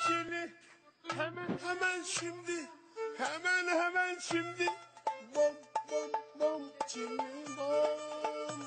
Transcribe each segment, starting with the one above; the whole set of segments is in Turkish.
Çili. Hemen şimdi. Hemen şimdi. Bom bom bom çili bom.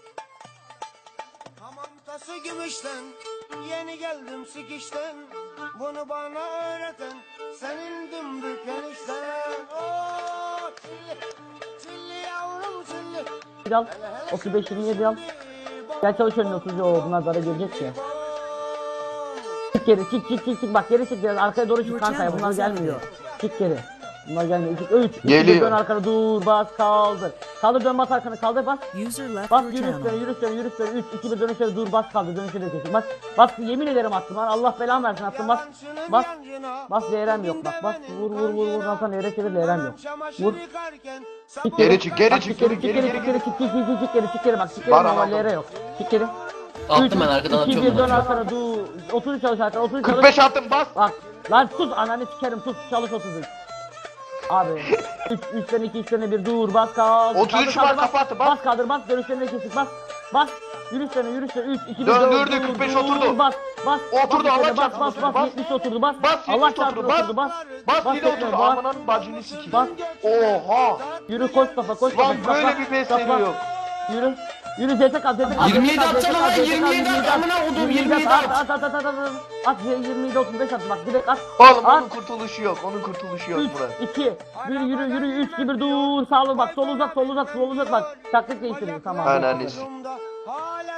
Hamam tası gümüşten, yeni geldim sikişten. Bunu bana öğreten senin dümbük enişten. Oh çilli, çilli yavrum çilli. Al. 35-27 al. Gel çalış önüne 30. Bunlar zara girecek ya. Çık geri çık bak geri çık biraz arkaya doğru çık kanka bunlar gelmiyor. Çık geri. Bunlar gelmiyor. 3 2 dön arkana dur bas kaldır. Kaldır dön bas arkana kaldır bas. Bas yürü üstüne 3 2 1 dönüşe dur bas kaldır dönüşe de kesin. Bas yemin ederim attım lan Allah belamı versin attım bas LRM yok bak bas vur Hasan LR çevir LRM yok. Vur. Geri çık geri Çık geri bak çık geri ama LR yok. Çık geri. Attım ben arkadan 2 atıyorum 1 dön ben. arkana dur. 30 çalış arkana 30 çalış. 45 attım bas. Bak lan sus ananı sikerim sus çalış 33. Abi 3'ten 2 3'ten 1 dur bas kaldır. 33 var kapattı bas. Bas kaldır bas dönüşlerine kesik bas. Yürüsene 3 2 1 Döndürdü 45 oturdu. Bas. Oturdu, Allah bas çarpsın, 70 oturdu bas. Bas Allah 70 çarpsın oturdu oturdu bas. Bas bir de oturdu bas. amanın bacını sikeyim. Bas. Oha. Yürü koş kafa Lan böyle bir besleri yok. Yürü ZT kal 27 atsana lan 27 at amına odum 27 at. At 27 35 at bak direkt at. Oğlum onun kurtuluşu yok 3 burası. 2 yürü 3 gibi dur sağ ol bak sol uzat bak taktik değiştirdim tamam. Ananı Hala